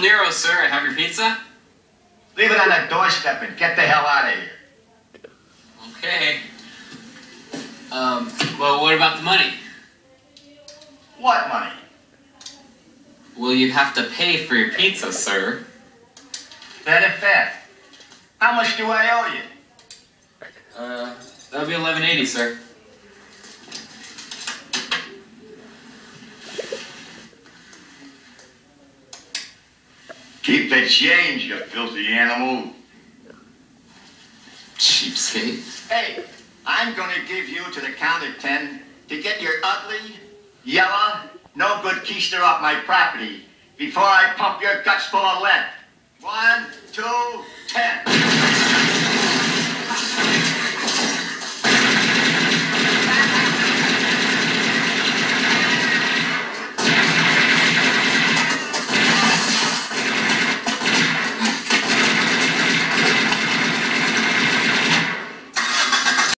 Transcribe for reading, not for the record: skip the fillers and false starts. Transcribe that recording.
Nero, sir. I have your pizza. Leave it on the doorstep and get the hell out of here. Okay. Well, what about the money? What money? Well, you'd have to pay for your pizza, sir. That fair. How much do I owe you? That'll be $11.80, sir. Keep the change, you filthy animal. Cheapskate. Hey, I'm gonna give you to the count of 10 to get your ugly, yellow, no good keister off my property before I pump your guts full of lead. 1, 2, 10.